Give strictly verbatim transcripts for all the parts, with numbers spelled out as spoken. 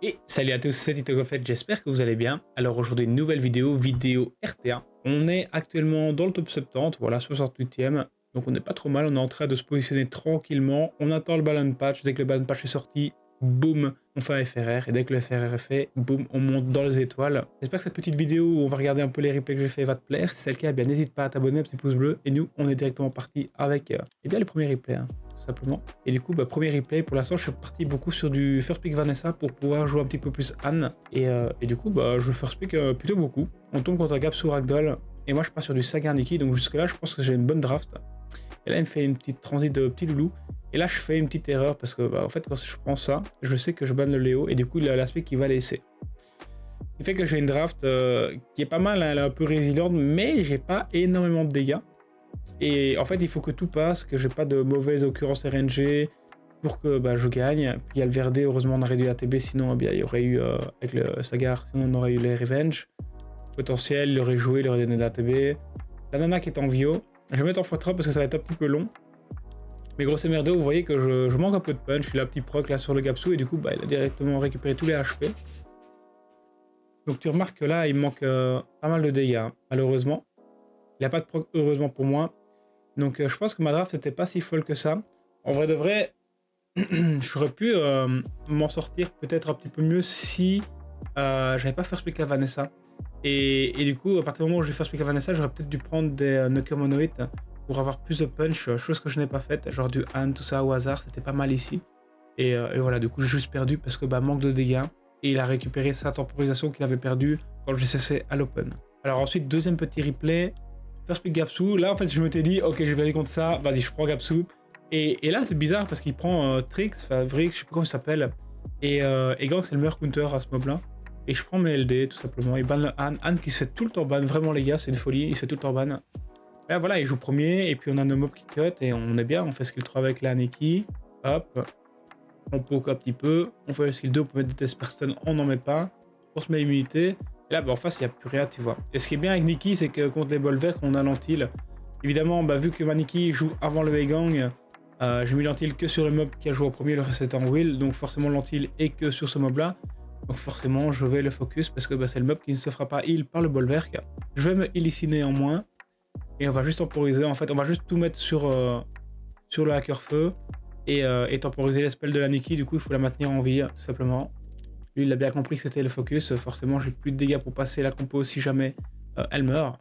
Et salut à tous, c'est TitoGoffet, j'espère que vous allez bien. Alors aujourd'hui, une nouvelle vidéo, vidéo R T A. On est actuellement dans le top soixante-dix, voilà, soixante-huitième. Donc on n'est pas trop mal, on est en train de se positionner tranquillement. On attend le ballon patch, dès que le ballon patch est sorti, boum, on fait un F R R. Et dès que le F R R est fait, boum, on monte dans les étoiles. J'espère que cette petite vidéo où on va regarder un peu les replays que j'ai fait va te plaire. Si c'est le cas, eh bien n'hésite pas à t'abonner, un petit pouce bleu. Et nous, on est directement parti avec euh, eh bien, les premiers replays. Hein. Simplement. Et du coup, bah, premier replay, pour l'instant, je suis parti beaucoup sur du first pick Vanessa pour pouvoir jouer un petit peu plus Anne. Et, euh, et du coup, bah, je first pick euh, plutôt beaucoup. On tombe contre Gapsou Ragdoll. Et moi, je pars sur du Sagar Nikki. Donc jusque-là, je pense que j'ai une bonne draft. Et là, il me fait une petite transit de petit loulou. Et là, je fais une petite erreur parce que, bah, en fait, quand je prends ça, je sais que je banne le Léo. Et du coup, il a l'aspect qui va laisser. Ce qui fait que j'ai une draft euh, qui est pas mal, hein, elle est un peu résiliente, mais j'ai pas énormément de dégâts. Et en fait, il faut que tout passe, que j'ai pas de mauvaise occurrence R N G pour que bah, je gagne. Puis il y a le Verdé, heureusement on a réduit la T B, sinon eh bien, il y aurait eu, euh, avec le Sagar, sinon on aurait eu les Revenge. Potentiel, il aurait joué, il aurait donné de la T B. La Nana qui est en Vio, je vais mettre en fois trois parce que ça va être un petit peu long. Mais grosso merdo, vous voyez que je, je manque un peu de punch, il a un petit proc là sur le Gapsou et du coup bah, il a directement récupéré tous les H P. Donc tu remarques que là il manque euh, pas mal de dégâts, hein, malheureusement. Il n'y a pas de proc, heureusement pour moi. Donc euh, je pense que ma draft n'était pas si folle que ça. En vrai de vrai, j'aurais pu euh, m'en sortir peut-être un petit peu mieux si euh, j'avais pas first pick la Vanessa. Et, et du coup, à partir du moment où j'ai first pick la Vanessa, j'aurais peut-être dû prendre des euh, Knocker Monoïdes pour avoir plus de punch, chose que je n'ai pas faite. Genre du Han, tout ça au hasard, c'était pas mal ici. Et, euh, et voilà, du coup j'ai juste perdu parce que bah, manque de dégâts. Et il a récupéré sa temporisation qu'il avait perdue quand j'ai cessé à l'open. Alors ensuite, deuxième petit replay. First pick Gapsou, là en fait je m'étais dit ok je vais aller contre ça, vas-y je prends Gapsou. Et, et là c'est bizarre parce qu'il prend euh, Trix, enfin Vrix, je sais plus comment il s'appelle. Et, euh, et Gang c'est le meilleur counter à ce mob là. Et je prends mes L D tout simplement, il ban le Han, Han qui se fait tout le temps ban, vraiment les gars c'est une folie, il se fait tout le temps ban. Et là voilà il joue premier et puis on a nos mobs qui cut et on est bien, on fait skill trois avec la Nikki, hop, on poke un petit peu, on fait le skill deux, on peut mettre des test person, on n'en met pas, on se met l'immunité. Et là, bah, en face, il n'y a plus rien, tu vois. Et ce qui est bien avec Nikki, c'est que contre les bols verts, on a l'antil. Évidemment, bah, vu que ma Nikki joue avant le Gang, euh, j'ai mis l'antil que sur le mob qui a joué au premier, le reste est en will. Donc forcément, l'antil est que sur ce mob-là. Donc forcément, je vais le focus parce que bah, c'est le mob qui ne se fera pas heal par le bol vert. Je vais me heal ici néanmoins. Et on va juste temporiser. En fait, on va juste tout mettre sur, euh, sur le hacker feu. Et, euh, et temporiser les spells de la Nikki. Du coup, il faut la maintenir en vie, tout simplement. Lui, il a bien compris que c'était le focus. Forcément, j'ai plus de dégâts pour passer la compo si jamais euh, elle meurt.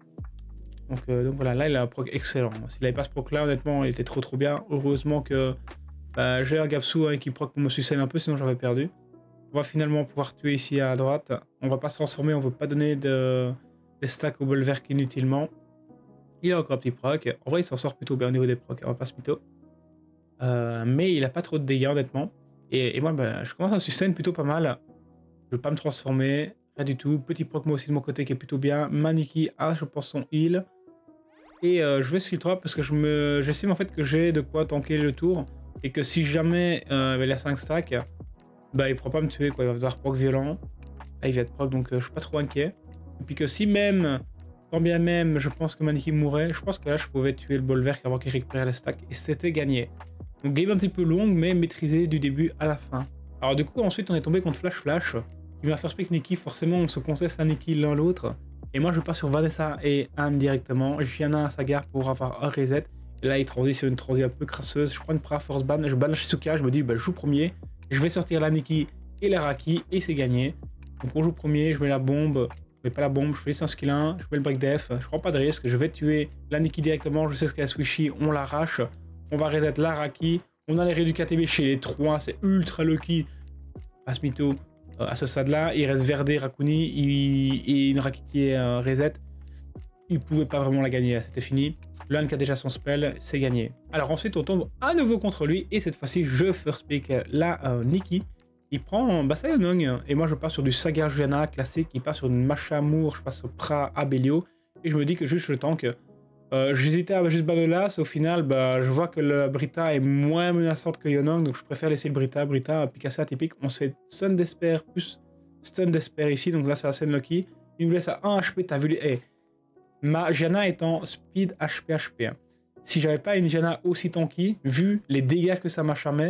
Donc, euh, donc voilà, là, il a un proc excellent. S'il n'avait pas ce proc là, honnêtement, il était trop trop bien. Heureusement que bah, j'ai un Gapsou hein, qui proc pour me sucer un peu, sinon j'aurais perdu. On va finalement pouvoir tuer ici à droite. On va pas se transformer, on veut pas donner de, des stacks au bolverk inutilement. Il a encore un petit proc. En vrai, il s'en sort plutôt bien au niveau des procs, on va pas se mytho. Euh, mais il a pas trop de dégâts, honnêtement. Et, et moi, bah, je commence à sustain plutôt pas mal. Je veux pas me transformer, rien du tout. Petit proc moi aussi de mon côté qui est plutôt bien. Maniki a, je pense, son heal. Et euh, je vais skill trois parce que je me, j'estime en fait que j'ai de quoi tanker le tour. Et que si jamais euh, il a cinq stacks, bah il pourra pas me tuer, quoi. Il va devoir proc violent. Là, il vient de proc, donc euh, je suis pas trop inquiet. Et puis que si même, quand bien même, je pense que Maniki mourrait, je pense que là, je pouvais tuer le bolverk avant qu'il récupère les stacks. Et c'était gagné. Donc game un petit peu longue mais maîtrisée du début à la fin. Alors du coup ensuite on est tombé contre Flash Flash qui m'a first pick Nikki, forcément on se conteste à Nikki l'un l'autre. Et moi je pars sur Vanessa et Anne directement, Gianna à Sagar pour avoir un reset. Et là il transite sur une transi un peu crasseuse, je prends une pra force ban, je ban la Shizuka, je me dis bah, je joue premier, je vais sortir la Nikki et la Raki et c'est gagné. Donc on joue premier, je mets la bombe, je mets pas la bombe, je fais un skill un, je mets le break def, je prends pas de risque, je vais tuer la Nikki directement, je sais ce qu'elle a swishy, on l'arrache. On va reset la Raki. On a les réduits K T B chez les trois. C'est ultra lucky. Pas ce mytho. Euh, à ce stade-là, il reste Verdé, Rakuni il... et une Raki qui est euh, reset. Il pouvait pas vraiment la gagner. C'était fini. L'un qui a déjà son spell, c'est gagné. Alors ensuite, on tombe à nouveau contre lui. Et cette fois-ci, je first pick la euh, Nikki. Il prend Basayonong. Et moi, je pars sur du Sagar Gianna classique. Il part sur une Machamour. Je passe au Pra Abelio. Et je me dis que juste le tank. Euh, J'hésitais à juste Banolas, au final, bah, je vois que le Brita est moins menaçante que Yonong, donc je préfère laisser le Brita. Brita, pique assez atypique. On se fait stun d'Esper plus stun d'Esper ici, donc là c'est assez unlucky. Il nous laisse à un H P, t'as vu les. Hey. Ma Gianna est en speed H P H P. Hein. Si j'avais pas une Gianna aussi tanky, vu les dégâts que ça m'a chamé,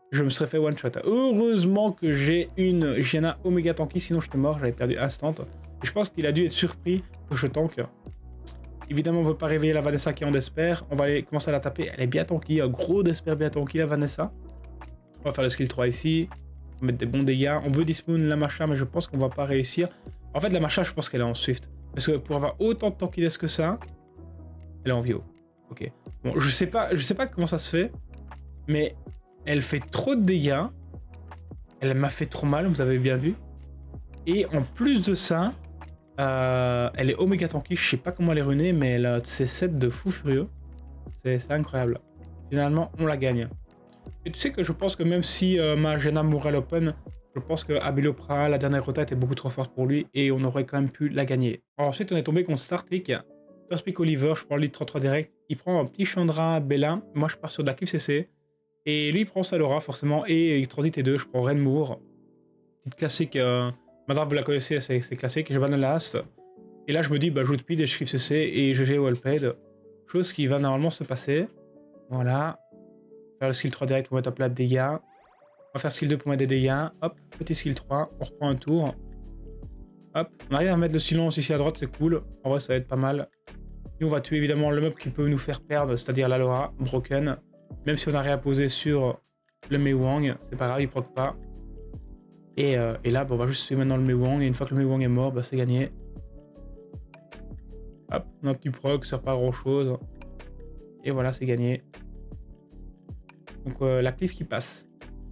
je me serais fait one shot. Heureusement que j'ai une Gianna Omega Tanky, sinon j'étais mort, j'avais perdu instant. Et je pense qu'il a dû être surpris que je tank. Évidemment, on ne veut pas réveiller la Vanessa qui est en desper. On va aller commencer à la taper. Elle est bien tanky, un gros desper bien tanky la Vanessa. On va faire le skill trois ici. On va mettre des bons dégâts. On veut dismoon la Masha, mais je pense qu'on va pas réussir. En fait, la Masha, je pense qu'elle est en Swift. Parce que pour avoir autant de tankiness que ça, elle est en Vio. Ok. Bon, je sais pas, je sais pas comment ça se fait, mais elle fait trop de dégâts. Elle m'a fait trop mal, vous avez bien vu. Et en plus de ça, euh, elle est Omega Tanky. Je sais pas comment elle est runée, mais elle a ses sets de fou furieux. C'est incroyable. Finalement, on la gagne. Et tu sais que je pense que même si euh, ma Gianna mourait à l'open, je pense que Abilopra, la dernière rota, était beaucoup trop forte pour lui et on aurait quand même pu la gagner. Alors ensuite, on est tombé contre Startrick. First pick Oliver, je prends le lead trente-trois direct. Il prend un petit Chandra Bella. Moi, je pars sur de la Cliff C C. Et lui, il prend Salora, forcément. Et il transite T deux. Je prends Renmour. Petite classique. Euh, Madame, vous la connaissez, c'est classique. Je ban le last. Et là, je me dis, bah, joue de speed et je Cliff C C. Et G G Wellpaid. Chose qui va normalement se passer. Voilà. Faire le skill trois direct pour mettre un plat de dégâts. On va faire skill deux pour mettre des dégâts. Hop, petit skill trois. On reprend un tour. Hop, on arrive à mettre le silence ici à droite, c'est cool. En vrai, ça va être pas mal. Et on va tuer évidemment le mob qui peut nous faire perdre, c'est-à-dire la Laura, Broken. Même si on a rien à poser sur le Mei Wang, c'est pas grave, il proc pas. Et, euh, et là, bah, on va juste tuer maintenant le Mei Wang. Et une fois que le Mei Wang est mort, bah, c'est gagné. Hop, on a un petit proc, ça sert pas à grand chose. Et voilà, c'est gagné. Donc euh, la cliff qui passe.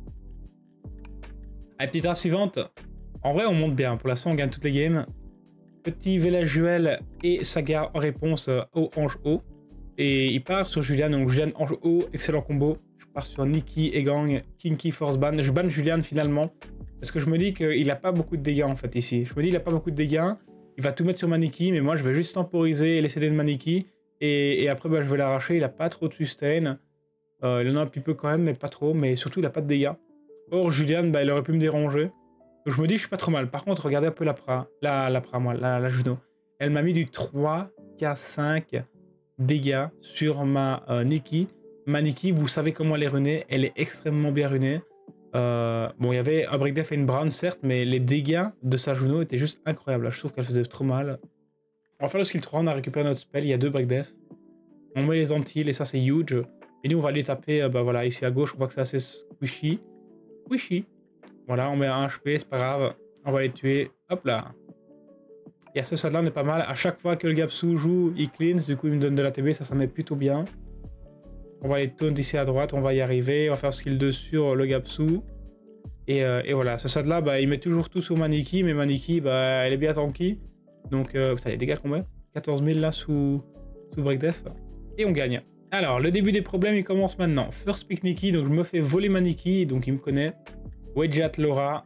La petite race suivante. En vrai, on monte bien. Pour l'instant, on gagne toutes les games. Petit Velajuel et Saga en réponse au Ange O. Et il part sur Julian. Donc Julian, Ange O, excellent combo. Je pars sur Nikki et Gang, Kinky, Force Ban. Je banne Julian finalement. Parce que je me dis qu'il n'a pas beaucoup de dégâts en fait ici. Je me dis qu'il n'a pas beaucoup de dégâts. Il va tout mettre sur Maniki. Mais moi, je vais juste temporiser et laisser des de Maniki. Et, et après, bah, je vais l'arracher. Il n'a pas trop de sustain. Euh, il en a un petit peu quand même, mais pas trop. Mais surtout, il n'a pas de dégâts. Or, Julian, bah, il aurait pu me déranger. Donc je me dis, je suis pas trop mal. Par contre, regardez un peu la pra, la, la pra, moi, la, la Juno. Elle m'a mis du trois K cinq dégâts sur ma euh, Nikki. Ma Nikki, vous savez comment elle est runée. Elle est extrêmement bien runée. Euh, bon, il y avait un break def et une brown, certes, mais les dégâts de sa Juno étaient juste incroyables. Je trouve qu'elle faisait trop mal. On va faire le skill trois, on a récupéré notre spell. Il y a deux break def. On met les antilles et ça, c'est huge. Et nous, on va aller taper, euh, bah voilà, ici à gauche. On voit que c'est assez squishy. Squishy. Voilà, on met un H P, c'est pas grave. On va les tuer. Hop là. Et à ce stade-là, on est pas mal. À chaque fois que le Gapsou joue, il cleanse. Du coup, il me donne de la T B. Ça, ça met plutôt bien. On va les taunt ici à droite. On va y arriver. On va faire skill deux sur le Gapsou. Et, euh, et voilà. À ce stade-là, bah, il met toujours tout sur Maniki. Mais Maniki, bah, elle est bien tanky. Donc, euh, putain, les dégâts combien quatorze mille là sous, sous break def. Et on gagne. Alors, le début des problèmes, il commence maintenant. First pick Nikki. Donc, je me fais voler Maniki. Donc, il me connaît. Wedjat Laura,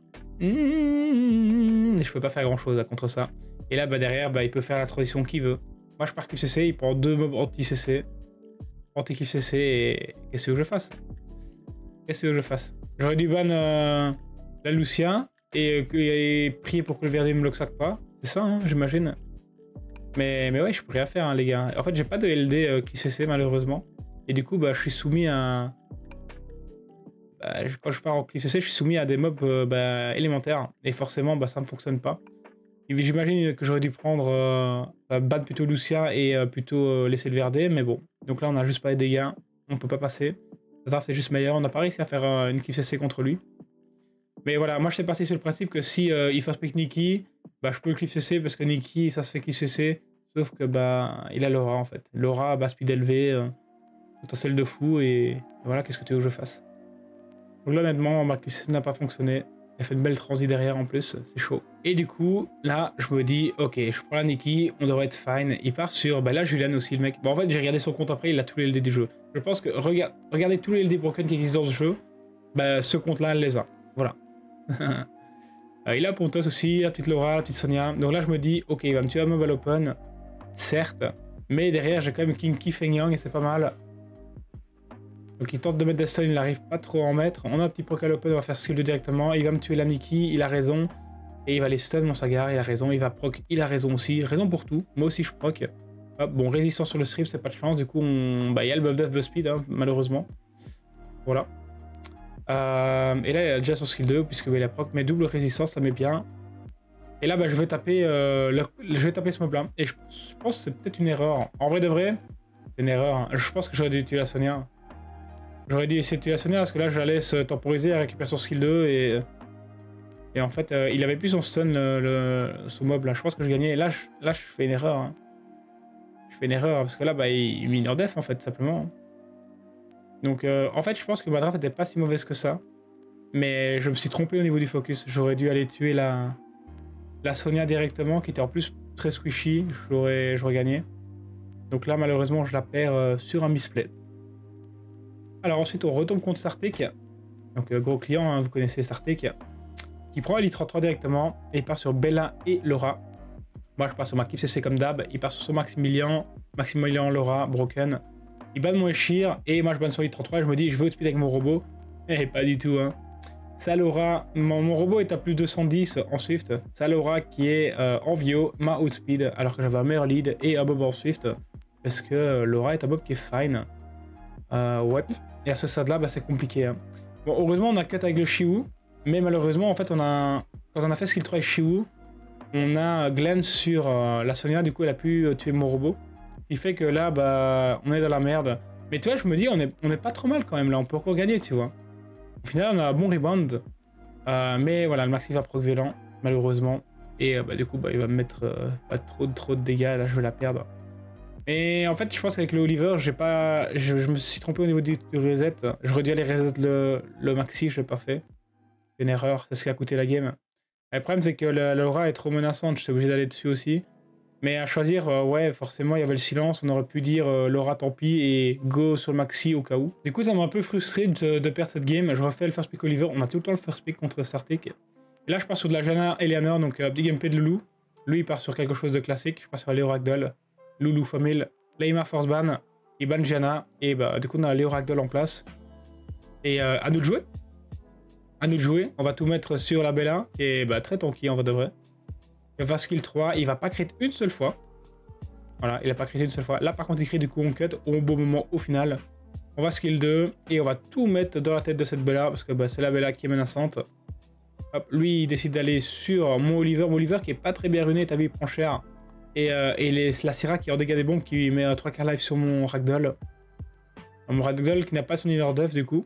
mmh, je peux pas faire grand chose contre ça. Et là, bah, derrière, bah, il peut faire la transition qu'il veut. Moi, je pars Q C C, il prend deux mobs anti-C C. Anti-Q C C et qu'est-ce que je fasse Qu'est-ce que je fasse J'aurais dû ban euh, la Lucia et, et prier pour que le Verdi me le sac pas. C'est ça, hein, j'imagine. Mais, mais ouais, je peux rien faire, hein, les gars. En fait, j'ai pas de L D euh, Q C C, malheureusement. Et du coup, bah, je suis soumis à... Bah, quand je pars en Q C C, je suis soumis à des mobs euh, bah, élémentaires. Et forcément, bah, ça ne fonctionne pas. J'imagine que j'aurais dû prendre euh, bah, ban plutôt Lucia et euh, plutôt euh, laisser le Verdé. Mais bon, donc là, on a juste pas les dégâts. On peut pas passer. C'est juste meilleur. On n'a pas réussi à faire euh, une Q C C contre lui. Mais voilà, moi, je suis parti sur le principe que si euh, il first pick Nikki, bah, je peux le Q C C parce que Nikki, ça se fait Q C C. Sauf que bah, il a Laura en fait. Laura, bah, speed élevé, euh, potentiel de fou. Et, et voilà, qu'est-ce que tu veux que je fasse? Donc là, honnêtement, ma Q C C n'a pas fonctionné. Elle fait une belle transi derrière en plus, c'est chaud. Et du coup, là, je me dis, ok, je prends la Nikki, on devrait être fine. Il part sur, bah là, Julian aussi, le mec. Bon, en fait, j'ai regardé son compte après, il a tous les L D du jeu. Je pense que, regarde, regardez tous les L D broken qui existent dans ce jeu, bah ce compte-là, elle les a. Voilà. Il a Pontos aussi, la petite Laura, la petite Sonia. Donc là, je me dis, ok, il va me tuer à Mobile Open, certes. Mais derrière, j'ai quand même Kinky Feng Yang et c'est pas mal. Donc il tente de mettre des stuns, il n'arrive pas trop à en mettre. On a un petit proc à l'open, on va faire skill deux directement. Il va me tuer la Nikki, il a raison. Et il va les stun mon Sagar, il a raison. Il va proc, il a raison aussi. Raison pour tout. Moi aussi je proc. Hop, bon, résistance sur le strip, c'est pas de chance. Du coup, on... bah, il y a le buff death, buff speed, hein, malheureusement. Voilà. Euh, et là, il a déjà son skill deux, puisque il a proc, mais double résistance, ça met bien. Et là, bah, je vais taper, euh, le, je vais taper ce mob-là. Et je, je pense que c'est peut-être une erreur. En vrai de vrai, c'est une erreur. Hein. Je pense que j'aurais dû utiliser la Sonia. J'aurais dû essayer d'utiliser la Sonia, parce que là, j'allais se temporiser, récupérer son skill deux, et... Et en fait, euh, il avait plus son stun, le, le, son mob, là. Je pense que je gagnais. Et là, je, là, je fais une erreur. Hein. Je fais une erreur, parce que là, bah, il, il mineur def, en fait, simplement. Donc, euh, en fait, je pense que ma draft n'était pas si mauvaise que ça. Mais je me suis trompé au niveau du focus. J'aurais dû aller tuer la, la Sonia directement, qui était en plus très squishy. J'aurais gagné. Donc là, malheureusement, je la perds euh, sur un misplay. Alors ensuite, on retombe contre Sartek. Donc, euh, gros client, hein, vous connaissez Sartek. Qui prend Elite trente-trois directement. Et il part sur Bella et Laura. Moi, je pars sur ma Kif C C comme d'hab. Il part sur son Maximilian. Maximilian, Laura, Broken. Il banne mon Eshir. Et moi, je banne sur Elite trente-trois. Et je me dis, je veux speed avec mon robot. Et pas du tout, hein. Ça, Laura. Mon, mon robot est à plus de deux cent dix en Swift. Ça, Laura qui est euh, en Vio, m'a outspeed. Alors que j'avais un meilleur lead et un Bob en Swift. Parce que euh, Laura est un Bob qui est fine. Euh, ouais. Et à ce stade-là, bah, c'est compliqué. Hein. Bon, heureusement, on a cut avec le Shiwu. Mais malheureusement, en fait, on a, quand on a fait skill trois avec Shiwu, on a Glenn sur euh, la Sonia, du coup, elle a pu euh, tuer mon robot. Ce qui fait que là, bah, on est dans la merde. Mais tu vois, je me dis, on est, on est pas trop mal quand même, là, on peut encore gagner, tu vois. Au final, on a un bon rebound. Euh, mais voilà, le maxi va proc violent, malheureusement. Et euh, bah, du coup, bah, il va me mettre euh, pas trop, trop de dégâts, là, je vais la perdre. Et en fait, je pense qu'avec le Oliver, j'ai pas, je, je me suis trompé au niveau du, du reset. J'aurais dû aller reset le, le maxi, je l'ai pas fait. C'est une erreur, c'est ce qui a coûté la game. Le problème, c'est que la Laura est trop menaçante, j'étais obligé d'aller dessus aussi. Mais à choisir, euh, ouais, forcément, il y avait le silence, on aurait pu dire euh, Laura, tant pis, et go sur le maxi au cas où. Du coup, ça m'a un peu frustré de, de perdre cette game. Je refais le first pick Oliver, on a tout le temps le first pick contre Sartek. Et là, je pars sur de la Janna Eleanor, donc euh, petit gameplay de Loulou. Lui, il part sur quelque chose de classique, je pars sur Léo Ragdoll, Loulou Famille, Leima Force Ban, il ban Janna, et bah, du coup, on a Léo Ragdoll en place. Et euh, à nous de jouer. À nous de jouer, on va tout mettre sur la Bella, qui est bah, très tanky en vrai de vrai. Il va skill trois, il va pas crit une seule fois. Voilà, il a pas crit une seule fois. Là par contre il crit, du coup on cut au bon moment au final. On va skill deux et on va tout mettre dans la tête de cette Bella, parce que bah, c'est la Bella qui est menaçante. Hop, lui il décide d'aller sur mon Oliver, mon Oliver qui est pas très bien runé, t'as vu il prend cher. Et, euh, et les, la Syrah qui est en dégâts des bombes qui met trois quarts life sur mon Ragdoll. Mon Ragdoll qui n'a pas son inner def du coup.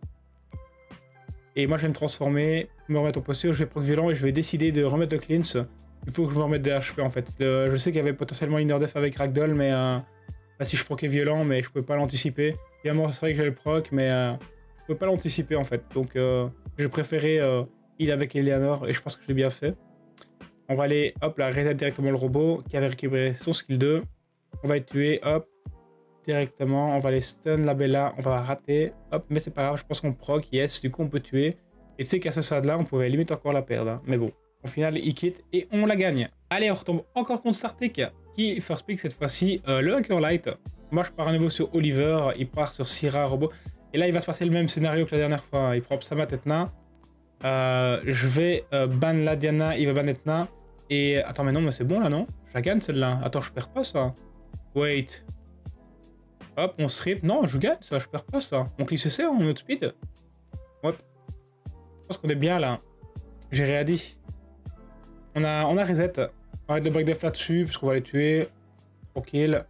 Et moi je vais me transformer, me remettre en posture, je vais proc violent et je vais décider de remettre le cleanse. Il faut que je me remette des H P en fait. Le, je sais qu'il y avait potentiellement inner def avec Ragdoll, mais euh, bah, si je proquais violent, mais je pouvais pas l'anticiper. Évidemment c'est vrai que j'ai le proc, mais euh, je pouvais pas l'anticiper en fait. Donc euh, je préférais euh, heal avec Eleanor et je pense que j'ai bien fait. On va aller, hop là, reset directement le robot qui avait récupéré son skill deux. On va être tué, hop. Directement, on va les stun la Bella, on va rater, hop, mais c'est pas grave, je pense qu'on proc, yes, du coup on peut tuer. Et tu sais qu'à ce stade là, on pouvait limite encore la perdre, hein. Mais bon, au final, il quitte et on la gagne. Allez, on retombe encore contre Sartek, qui first pick cette fois-ci, euh, le Hunker Light. Moi je pars à nouveau sur Oliver, il part sur Syrah, robot. Et là il va se passer le même scénario que la dernière fois, il prend Sama Tetna. Euh, je vais euh, ban la Diana, il va ban Etna. Et attends, mais non, mais c'est bon là, non? Je la gagne celle-là. Attends, je perds pas ça. Wait. Hop, on strip. Non, je gagne ça, je perds pas ça. On clique C C, on outspeed. Hop. Je pense qu'on est bien là. J'ai rien dit. On a, on a reset. On va mettre le break def là-dessus, parce qu'on va les tuer. Tranquille.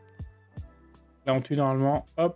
Là, on tue normalement. Hop.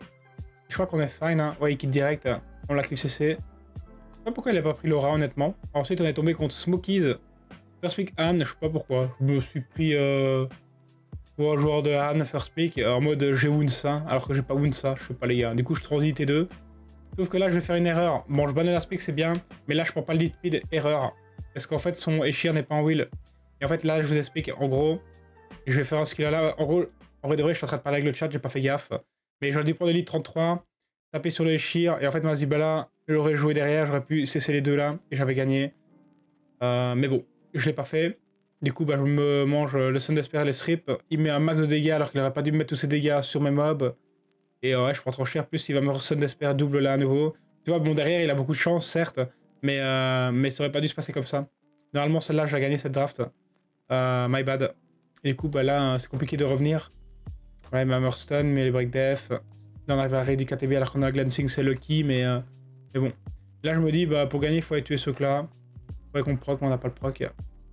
Je crois qu'on est fine. Hein. Ouais, il quitte direct. On l'a clique C C. Je sais pas pourquoi il a pas pris Laura, honnêtement. Ensuite, on est tombé contre Smokies. First pick Anne, je sais pas pourquoi. Je me suis pris. Euh... Pour un joueur de Han first pick en mode j'ai Wunsa alors que j'ai pas Wunsa, je sais pas les gars. Du coup je transite T deux. Sauf que là je vais faire une erreur. Bon je banne l'air speak c'est bien, mais là je prends pas le lead speed, erreur. Parce qu'en fait son Eshir n'est pas en wheel. Et en fait là je vous explique en gros, je vais faire un skill là. En gros, en vrai de vrai je suis en train de parler avec le chat, j'ai pas fait gaffe. Mais j'aurais dû prendre le lead trente-trois, taper sur le Eshir et en fait ma Zibala, je l'aurais joué derrière, j'aurais pu cesser les deux là et j'avais gagné. Euh, mais bon, je l'ai pas fait. Du coup, bah, je me mange le Sun d'Esper et les strips. Il met un max de dégâts alors qu'il aurait pas dû me mettre tous ses dégâts sur mes mobs. Et ouais, je prends trop cher. Plus, il va me Sun d'Esper double là à nouveau. Tu vois, bon, derrière, il a beaucoup de chance, certes. Mais, euh, mais ça aurait pas dû se passer comme ça. Normalement, celle-là, j'ai gagné cette draft. Euh, my bad. Et du coup, bah là, c'est compliqué de revenir. Ouais, ma Stun, mais les break def. Là, on arrive à Ready K T B alors qu'on a Glancing, c'est lucky. Mais, euh, mais bon. Là, je me dis, bah, pour gagner, il faut aller tuer ce là. Il faudrait qu'on proc, mais on n'a pas le proc.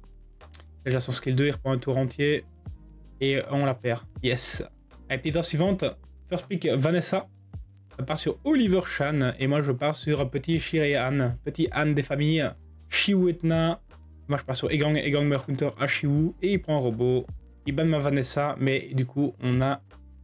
Déjà, son skill deux, il reprend un tour entier. Et on la perd. Yes. Allez, petite heure suivante. First pick, Vanessa. Elle part sur Oliver Chan. Et moi, je pars sur petit Shirian. Petit Han des familles. Shiwetna. Moi, je pars sur Egang, Egang Merkunter à Shiwu. Et il prend un robot. Il banne ma Vanessa. Mais du coup, on a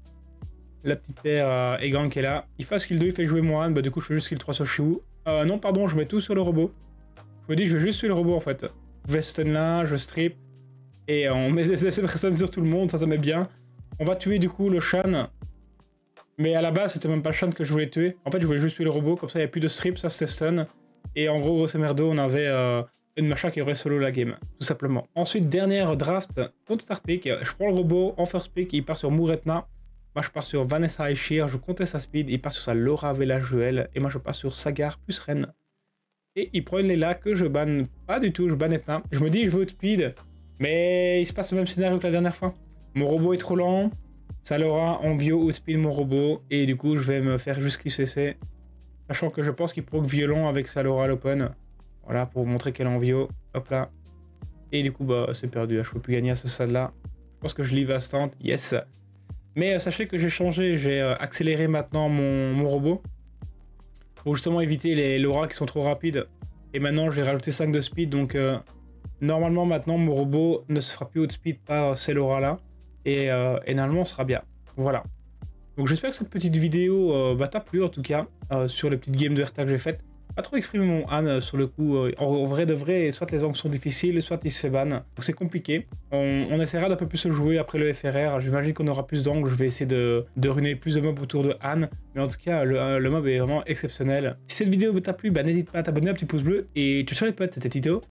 la petite paire euh, Egang qui est là. Il fait skill deux, il fait jouer moi. Bah, du coup, je fais juste skill trois sur Shiwu. Euh, non, pardon, je mets tout sur le robot. Je me dis, je vais juste tuer le robot en fait. Je vais stun là, je strip. Et on met des personnes sur tout le monde, ça, ça met bien. On va tuer du coup le Shan. Mais à la base, c'était même pas Shan que je voulais tuer. En fait, je voulais juste tuer le robot, comme ça, il n'y a plus de strip, ça c'était stun. Et en gros, grosso merdo, on avait euh, une Macha qui aurait solo la game, tout simplement. Ensuite, dernière draft, contre start pick. Je prends le robot en first pick, il part sur Muretna. Moi, je pars sur Vanessa Aishir, je comptais sa speed, il part sur sa Laura Vela Joel. Et moi, je pars sur Sagar plus Ren. Et il prend une Lela que je banne pas du tout, je banne Etna. Je me dis, je veux speed. Mais il se passe le même scénario que la dernière fois. Mon robot est trop lent, ça l'aura envio outspeed mon robot, et du coup je vais me faire juste C C. Sachant que je pense qu'il proc violent avec sa Laura l'open. Voilà, pour vous montrer qu'elle est envio. Hop là. Et du coup bah c'est perdu, je peux plus gagner à ce stade là. Je pense que je live instant, yes. Mais euh, sachez que j'ai changé, j'ai euh, accéléré maintenant mon, mon robot. Pour justement éviter les Laura qui sont trop rapides. Et maintenant j'ai rajouté cinq de speed, donc... Euh, normalement, maintenant, mon robot ne se fera plus outspeed par ces Laura-là. Et, euh, et normalement, on sera bien. Voilà. Donc, j'espère que cette petite vidéo euh, bah, t'a plu, en tout cas, euh, sur les petites games de R T A que j'ai faites. Pas trop exprimé mon Han euh, sur le coup. Euh, en, en vrai de vrai, soit les angles sont difficiles, soit il se fait ban. Donc, c'est compliqué. On, on essaiera d'un peu plus se jouer après le F R R. J'imagine qu'on aura plus d'angles. Je vais essayer de, de ruiner plus de mobs autour de Han. Mais en tout cas, le, le mob est vraiment exceptionnel. Si cette vidéo t'a plu, bah, n'hésite pas à t'abonner, un petit pouce bleu. Et ciao, ciao les potes, c'était Tito.